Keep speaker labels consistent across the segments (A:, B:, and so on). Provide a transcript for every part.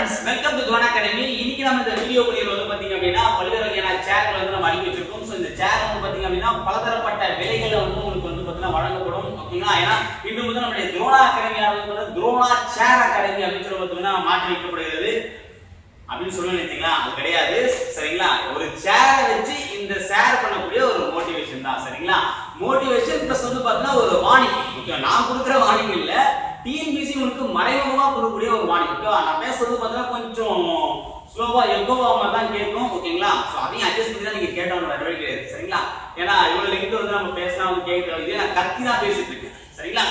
A: friends, welcome to Dwana Academy. இன்னைக்கு நம்ம இந்த வீடியோ பதிவுல வந்து பாத்தீங்க அப்படினா பல்வேறு வகையான சேர்களை வந்து நம்ம அடுக்கி வச்சிருக்கோம். சோ இந்த சேர் வந்து பாத்தீங்க அப்படினா பலதரப்பட்ட விலைகளை வந்து உங்களுக்கு வந்து பாத்தீங்கன்னா வழங்கப்படும். ஓகேங்களா? ஏனா இன்னும் வந்து நம்மளுடைய துரோணா அகாடமியா வந்து துரோணா சேர் அகாடமி அப்படினு சொல்லி பாத்தீங்கன்னா மாற்றி வைக்கப்படுகிறது. அப்படினு சொல்ல நினைச்சீங்களா? அது கிடையாது. சரிங்களா? ஒரு சேரை வச்சு இந்த ஷேர் பண்ணக்கூடிய ஒரு மோட்டிவேஷன் தான். சரிங்களா? மோட்டிவேஷன் பிளஸ் வந்து பாத்தீங்கன்னா ஒரு வார்னிங். ஓகே, நான் கொடுக்குற வார்னிங் இல்ல, டிஎன்பிசி உங்களுக்கு மறைமுகமா கொடுக்கக்கூடிய ஒரு வார்னிங். ஓகேவா? நான் பேசுறது பாத்தீங்கன்னா கொஞ்சம் ஸ்லோவா எக்கோவா மாதிரி தான் கேட்கும். ஓகேங்களா? சோ அதையும் அட்ஜஸ்ட் பண்ணி தான் நீங்க கேட்டவங்க வேற வழி கிடையாது. சரிங்களா? ஏன்னா இவ்வளவு லெங்த் வந்து நம்ம பேசினா வந்து கேட்க இதே நான் கத்தி தான் பேசிட்டு இருக்கேன். சரிங்களா?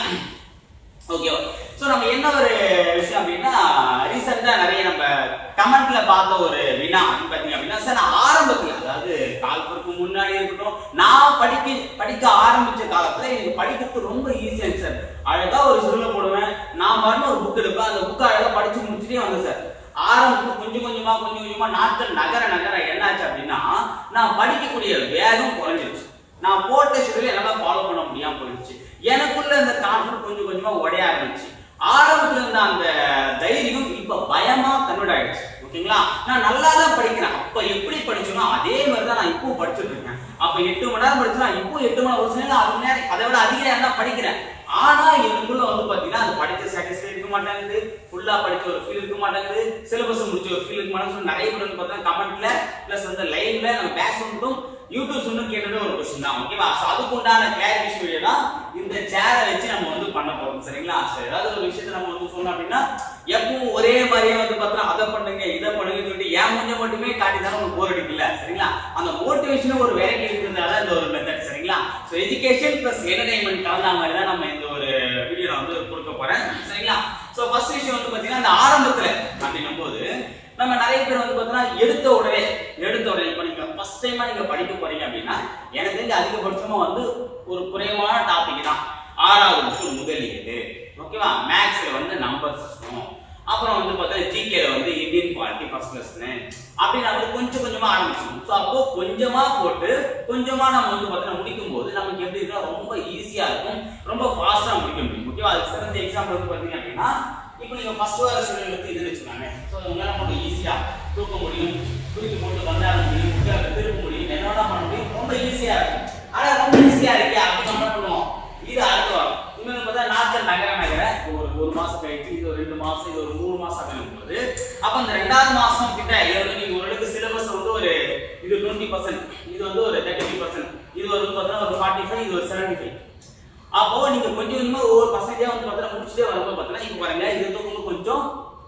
A: ஓகேவா? சோ நம்ம என்ன ஒரு விஷயம் அப்படின்னா ரீசெண்டா நிறைய நம்ம கமெண்ட்ல பார்த்த ஒரு வினா பாத்தீங்க அப்படின்னா சார் நான் ஆரம்பத்துல அதாவது கால்பருக்கு முன்னாடி இருக்கட்டும் நான் படிக்க ஆரம்பிச்ச காலத்துல எனக்கு படிக்கிறது ரொம்ப ஈஸியா இருக்கு சார். அழகா ஒரு சொல்ல போடுவேன், நான் பாருங்க ஒரு புக் எடுப்பேன், அந்த புக்கை அழகா படிச்சு முடிச்சுட்டே வந்தேன் சார். ஆரம்பத்துல கொஞ்சம் கொஞ்சமா நாட்கள் நகர என்னாச்சு அப்படின்னா நான் படிக்கக்கூடிய வேகம் குறைஞ்சிருச்சு. நான் போட்ட ஷெட்யூல் என்னால ஃபாலோ பண்ண முடியாம போயிடுச்சு. எனக்குள்ள அந்த கான்ஃபிடன்ஸ் கொஞ்சம் கொஞ்சமா உடைய ஆரம்பிச்சு. ஆரம்பத்துல இருந்த அந்த தைரியம் இப்ப பயமா கன்வெர்ட் ஆயிடுச்சு. ஓகேங்களா? நான் நல்லா தான் படிக்கிறேன். அப்ப எப்படி படிச்சனோ அதே மாதிரி தான் நான் இப்போ படிச்சுட்டு இருக்கேன். அப்ப 8 மணி நேரம் படிச்சா இப்போ 8 மணி நேரம் ஒரு சில நேரம் 6 நேரம் அதை விட அதிக நேரம் தான் படிக்கிறேன். ஆனா எனக்குள்ள வந்து பாத்தீங்கன்னா அது படிச்ச சாட்டிஸ்ஃபை இருக்க மாட்டேங்குது, ஃபுல்லா படிச்ச ஒரு ஃபீல் இருக்க மாட்டேங்குது, சிலபஸ் முடிச்ச ஒரு ஃபீல் இருக்க மாட்டேங்குது. நிறைய பேர் வந்து பார்த்தா கமெண்ட்ல பிளஸ் வந்து லைவ்ல நம்ம பேசணும் யூடியூப் சொன்னு கேட்டதே ஒரு क्वेश्चन தான். ஓகேவா? சோ அதுக்கு உண்டான கிளாரிஃபிகேஷன் வீடியோ தான் இந்த சேரை வச்சு நம்ம வந்து பண்ண போறோம். சரிங்களா? சோ ஏதாவது ஒரு விஷயத்தை நம்ம வந்து சொன்னோம் அப்படின்னா எப்பவும் ஒரே மாதிரியே வந்து பார்த்தா அதை பண்ணுங்க இதை பண்ணுங்கன்னு சொல்லிட்டு ஏன் கொஞ்சம் மட்டுமே காட்டி தானே உங்களுக்கு போர் அடிக்கல. சரிங்களா? அந்த மோட்டிவேஷன் ஒரு வெரைட்டி இருக்கிறதால இந்த ஒரு மெத்தட். சரிங்களா? சோ எஜுகேஷன் பிளஸ் என்டர்டைன்மெண்ட் கலந்த மாதிரி தான் நம்ம இந்த ஒரு வீடியோ நான் வந்து கொடுக்க போறேன். சரிங்களா? சோ ஃபர்ஸ்ட் விஷயம் வந்து பாத்தீங்கன்னா அந்த ஆரம்பத்துல அப்படின்னும் போது நம்ம நிறைய பேர் வந்து பாத்தீங்கன்னா எடுத்த உடனே இப்ப நீங்க ஃபர்ஸ்ட் டைமா நீங்க படிக்க போறீங்க அப்படின்னா எனக்கு தெரிஞ்ச அதிகபட்சமா வந்து ஒரு குறைவான டாபிக் தான் 6வது முதலீடு. ஓகேவா? மேத்ஸ்ல வந்து நம்பர் சிஸ்டம், அப்புறம் வந்து பார்த்தா ஜிகேல வந்து இந்தியன் பாலிட்டி ஃபர்ஸ்ட் லெசன் அப்படின்னு நம்ம கொஞ்சம் கொஞ்சமா ஆரம்பிச்சோம். ஸோ அப்போ கொஞ்சமா போட்டு கொஞ்சமா நம்ம வந்து பார்த்தீங்கன்னா முடிக்கும் போது நமக்கு எப்படி இருக்கா ரொம்ப ஈஸியா இருக்கும், ரொம்ப ஃபாஸ்டா முடிக்க முடியும். ஓகேவா? அதுக்கு சிறந்த எக்ஸாம்பிள் வந்து பார்த்தீங்க அப்படின்னா இப்போ நீங்க ஃபர்ஸ்ட் வர ஸ்டூடெண்ட் எடுத்து இதுன்னு வச்சுக்கோங்க. ஸோ உங்களால மட்டும் ஈஸியா தூக்க முடியும், தூக்கி போட்டு வந்தாட முடியும், திருப்ப முடியும், என்னோட பண்ண முடியும், ரொம்ப ஈஸியா இருக்கும். ஆனா ரொம்ப ஈஸியா இருக்கே அப்படின்னு என்ன பண்ணுவோம், இது அடுத்த வாரம் இன்னொன்று பார்த்தா நாட்கள் நகர ஒரு மாசம் கழிச்சு இது ஒரு 2 மாசம் இது ஒரு 3 மாசம் அப்படின்னு போது அப்ப அந்த 2வது மாசம் கிட்ட வந்து நீங்க ஓரளவுக்கு சிலபஸ் வந்து ஒரு இது 20%, இது வந்து ஒரு 30%, இது வந்து பார்த்தா ஒரு 45, இது ஒரு 75. அப்போ நீங்க கொஞ்சம் கொஞ்சமா ஒவ்வொரு பர்சன்டேஜா வந்து பார்த்தா முடிச்சுட்டே வரும்போது பார்த்தா இப்ப பாருங்க இது வந்து கொஞ்சம்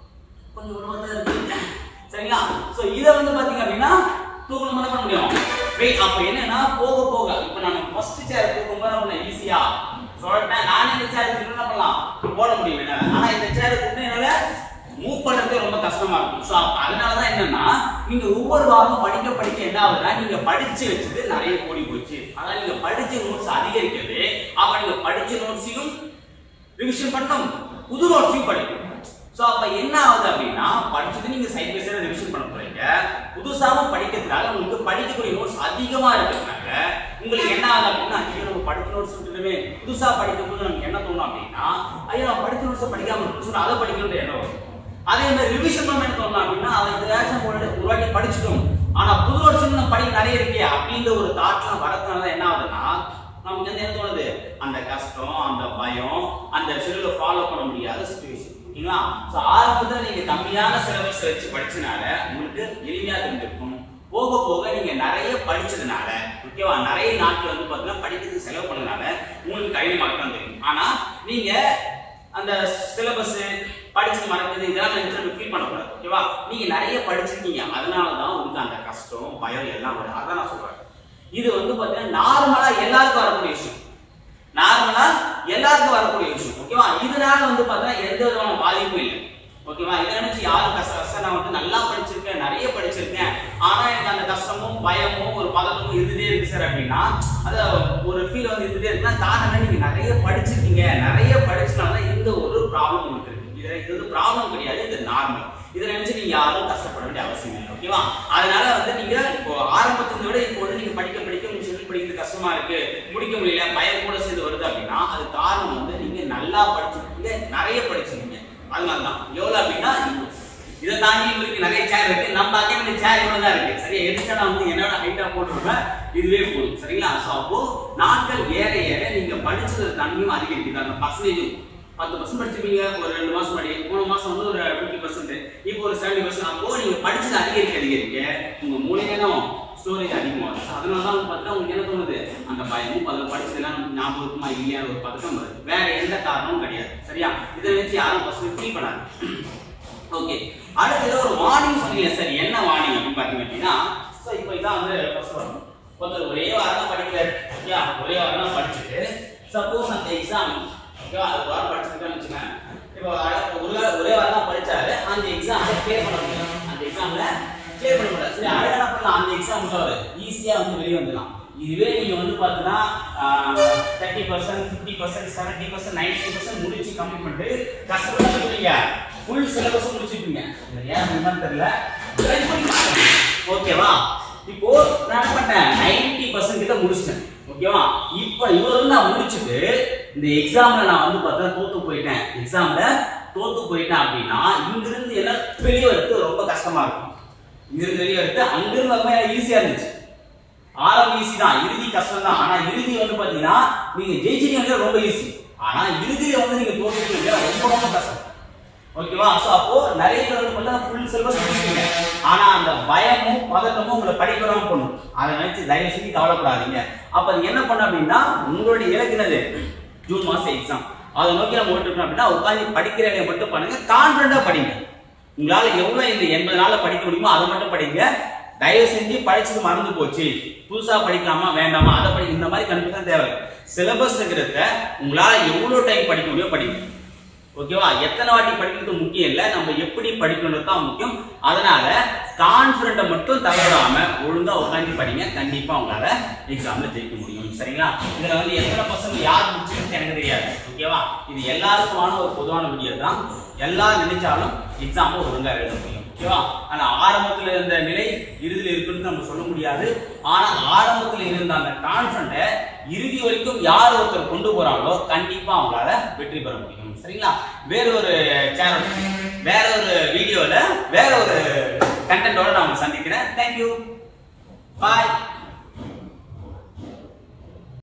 A: இருக்கு. சரிங்களா? சோ இத வந்து பாத்தீங்க அப்படின்னா தூக்கணும் பண்ண முடியும். வெயிட் அப்ப என்னன்னா போக போக இப்ப நான் ஃபர்ஸ்ட் சேர் தூக்கும்போது நம்ம ஈஸியா சொல்றேன். நானே இந்த சேர் என்ன பண்ணலாம் போட முடியும். ஆனா இந்த சேர் தூக்குனா என்னால மூவ் பண்றது ரொம்ப கஷ்டமா இருக்கும். சோ அதனாலதான் என்னன்னா நீங்க ஒவ்வொரு வாரமும் படிக்க என்ன ஆகுதுன்னா நீங்க படிச்சு வச்சது நிறைய கூடி போச்சு. அதாவது நீங்க படிச்ச நோட்ஸ் அதிகரிக்கிறது. அப்ப நீங்க படிச்ச நோட்ஸையும் ரிவிஷன் பண்ணணும், புது நோட்ஸையும் படிக்கணும். சோ அப்ப என்ன ஆகுது அப்படின்னா படிச்சது நீங்க சைட் பை சைடு ரிவிஷன் பண்ண போறீங்க. புதுசாக படிக்கிறதுனால உங்களுக்கு படிக்கக்கூடிய நோட்ஸ் அதிகமா இருக்கிறதுனால உங்களுக்கு என்ன ஆகுது அப்படின்னா ஐயோ நம்ம படிச்ச நோட்ஸ் விட்டுட்டுமே புதுசா படிக்கும்போது நமக்கு என்ன தோணும் அப்படின்னா ஐயோ நம்ம படிச்ச நோட்ஸ் படிக்காம இருக்கணும் அதை படிக்கணும்னு எண்ணம் வரும். அதே மாதிரி ரிவிஷன் பண்ண என்ன தோணும் அப்படின்னா அதை ஒரு வாட்டி படிச்சுட்டோம் ஆனா புது நோட்ஸ் நம்ம படிக்க நிறைய இருக்கே அப்படின்ற ஒரு தாட்லாம் வரதுனால என்ன ஆகுதுன்னா நமக்கு என்ன தோணுது, அந்த கஷ்டம், அந்த பயம், அந்த ஷெட்யூலை ஃபாலோ பண்ண முடியாத சிச்சுவேஷன். ஓகேங்களா? சோ ஆரம்பத்துல நீங்க கம்மியான சிலபஸ் வச்சு படிச்சனால உங்களுக்கு எளிமையா தெரிஞ்சிருக்கும். போக போக நீங்க நிறைய படிச்சதுனால ஓகேவா நிறைய நாட்கள் வந்து பாத்தீங்கன்னா படிக்கிறதுக்கு செலவு பண்ணதுனால உங்களுக்கு கடினமாக தான் தெரியும். ஆனா நீங்க அந்த சிலபஸ் படிச்சு மறக்கிறது இதெல்லாம் நீங்க ஃபீல் பண்ணக்கூடாது. ஓகேவா? நீங்க நிறைய படிச்சிருக்கீங்க அதனாலதான் உங்களுக்கு அந்த கஷ்டம் பயம் எல்லாம் வரும். அதான் நான் சொல்றேன். இது வந்து பாத்தீங்கன்னா நார்மலா எல்லாருக்கும் வரக்கூடிய விஷயம். ஓகேவா? இதனால வந்து பாத்தீங்கன்னா எந்த விதமான பாதிப்பும் இல்லை. ஓகேவா? இதை நினைச்சு யாரும் கஷ்டம் நான் வந்து நல்லா படிச்சிருக்கேன் நிறைய படிச்சிருக்கேன் ஆனா எனக்கு அந்த கஷ்டமும் பயமும் ஒரு பதட்டமும் இருந்துட்டே இருக்கு சார் அப்படின்னா அது ஒரு ஃபீல் வந்து இருந்துட்டே இருக்குன்னா காரணம் நீங்க நிறைய படிச்சிருக்கீங்க, நிறைய படிச்சனால இந்த ஒரு ப்ராப்ளம் உங்களுக்கு இருக்கு. இது வந்து ப்ராப்ளம் கிடையாது, இது நார்மல். இதை நினைச்சு நீங்க யாரும் கஷ்டப்பட வேண்டிய அவசியம் இல்லை. ஓகேவா? அதனால வந்து நீங்க இப்போ ஆரம்பத்தை விட இப்போ வந்து நீங்க படிக்க உங்களுக்கு படிக்கிறது கஷ்டமா இருக்கு, முடிக்க முடியல, பயம் கூட சேர்ந்து வருது அப்படின்னா அது காரணம் வந்து நீங்க நல்லா படிச்சிருக்கீங்க, நிறைய படிச்சிருக்கீங்க. அதனாலதான் எவ்வளவு அப்படின்னா இதை தாண்டி உங்களுக்கு நிறைய சேர் இருக்கு. நம்ம அகாடமி சேர் இவ்வளவு தான் இருக்கு. சரியா? எதுக்கு நான் வந்து என்னோட ஹைட்டா போட்டுருப்பேன், இதுவே போதும். சரிங்களா? ஸோ அப்போ நாட்கள் ஏற ஏற நீங்க படிச்சது தன்மையும் அதிகரிக்குது. அந்த பர்சன்டேஜ் 10% படிச்சிருப்பீங்க ஒரு 2 மாசம் முன்னாடி, 3 மாசம் வந்து ஒரு 50%, இப்போ ஒரு 70%. அப்போ நீங்க படிச்சது அதிகரிக்க உங்க மூளையில ஸ்டோரேஜ் அதிகமாகும். அதனால தான் பார்த்தா உங்களுக்கு என்ன தோணுது, அந்த பயமும் அதில் படிச்சதெல்லாம் ஞாபகம் இருக்குமா இல்லையா ஒரு பதக்கம் வருது. வேற எந்த காரணமும் கிடையாது. சரியா? இதை வச்சு யாரும் ஃபர்ஸ்ட் ஃபீல் பண்ணாது. ஓகே, அடுத்து ஒரு வார்னிங் சொன்னீங்க சார். என்ன வார்னிங் அப்படின்னு பார்த்தீங்க அப்படின்னா, ஸோ இப்போ இதான் வந்து ஃபர்ஸ்ட் வரணும். ஒருத்தர் ஒரே வாரம் தான் படிக்கிறாரு. ஓகே, ஒரே வாரம் தான் படிச்சுட்டு சப்போஸ் அந்த எக்ஸாம் ஓகேவா அது வாரம் படிச்சுருக்கான்னு வச்சுக்கேன். இப்போ ஒரே வாரம் தான் படிச்சாரு, அந்த எக்ஸாம்ல கிளியர் பண்ண முடியும். அந்த எக்ஸாம்ல கிளியர் பண்ண முடியாது. சரி, அழகா என்ன பண்ணலாம், அந்த எக்ஸாம் விட்டவர் ஈஸியா வந்து வெளியே வந்துடலாம். இதுவே நீங்க வந்து பார்த்தீங்கன்னா 30%, 50%, 70%, 90% முடிச்சு கம்ப்ளீட் பண்ணிட்டு கஷ்டப்பட்டு ஃபுல் சிலபஸ் முடிச்சிருப்பீங்க. ஏன் என்னன்னு தெரியல. ஓகேவா? இப்போ நான் பண்ணேன் 90% கிட்ட முடிச்சிட்டேன். ஓகேவா? இப்போ இவ்வளவு நான் முடிச்சுட்டு இந்த எக்ஸாம்ல நான் வந்து பார்த்தா தோத்து போயிட்டேன். எக்ஸாம்ல தோத்து போயிட்டேன் அப்படின்னா இங்கிருந்து என்ன வெளியே வரது ரொம்ப கஷ்டமா இருக்கும். இங்கிருந்து வெளியே வரது அங்கிருந்து வரலாம் ஈஸியா இருந்துச்சு. ஆரம்பம் ஈஸி தான், இறுதி கஷ்டம் தான். ஆனா இறுதி வந்து பாத்தீங்கன்னா நீங்க ஜெயிச்சிட்டீங்க ரொம்ப ஈஸி. ஆனா இறுதியில வந்து நீங்க தோத்துட்டீங்க ரொம்ப ரொம்ப கஷ்டம். ஓகேவா? சோ அப்போ நிறைய பேர் வந்து பார்த்தா ஃபுல் சிலபஸ் முடிச்சிட்டீங்க. ஆனா அந்த பயமும் பதட்டமும் உங்களை படிக்க விடாம பண்ணும். அதை நினைச்சு தயவு செஞ்சு கவலைப்படாதீங்க. அப்ப நீங்க என்ன பண்ண அப்படின்னா உங்களுடைய இலக்கு என்னது, ஜூன் மாசம் எக்ஸாம். அதை நோக்கி நம்ம ஓட்டுக்கணும் அப்படின்னா உட்காந்து படிக்கிற வேலையை மட்டும் பண்ணுங்க. கான்ஃபிடண்டா படிங்க. உங்களால எவ்வளவு இந்த 80 நாள்ல படிக்க முடியுமோ அதை மட்டும் படிங்க. தயவு செஞ்சு படிச்சது மறந்து போச்சு, புதுசா படிக்கலாமா வேண்டாமா அதை படி, இந்த மாதிரி கன்ஃபியூஷன் தேவை. சிலபஸ் இருக்கிறத உங்களால எவ்வளவு டைம் படிக்க முடியும் படிங்க. ஓகேவா? எத்தனை வாட்டி படிக்கிறது முக்கியம் இல்லை, நம்ம எப்படி படிக்கணும் தான் முக்கியம். அதனால கான்ஃபிடென்ட்டை மட்டும் தவறாம ஒழுங்கா உட்காந்து படிங்க. கண்டிப்பா உங்களால எக்ஸாம்ல ஜெயிக்க முடியும். சரிங்களா? இதுல வந்து எத்தனை பசங்க யார் முடிச்சுன்னு எனக்கு தெரியாது. ஓகேவா? இது எல்லாருக்குமான ஒரு பொதுவான வீடியோ தான். எல்லாரும் நினைச்சாலும் எக்ஸாம் ஒழுங்கா எழுத முடியும். ஓகேவா? ஆனா ஆரம்பத்துல இருந்த நிலை இறுதியில் இருக்குன்னு நம்ம சொல்ல முடியாது. ஆனா ஆரம்பத்துல இருந்த அந்த கான்ஃபிடென்ட்டை இறுதி வரைக்கும் யார் ஒருத்தர் கொண்டு போறாங்களோ கண்டிப்பா அவங்களால வெற்றி பெற முடியும். சரிங்களா? வேற ஒரு சேனல், வேற ஒரு வீடியோல, வேற ஒரு கண்டென்ட்டோட நான் உங்களை சந்திக்கிறேன். தேங்க்யூ, பாய்.